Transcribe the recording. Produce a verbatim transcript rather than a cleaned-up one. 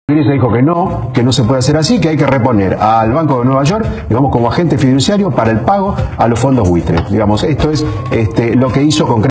Iglesia dijo que no, que no se puede hacer así, que hay que reponer al Banco de Nueva York, digamos, como agente fiduciario para el pago a los fondos buitres. Digamos, esto es este, lo que hizo concretamente.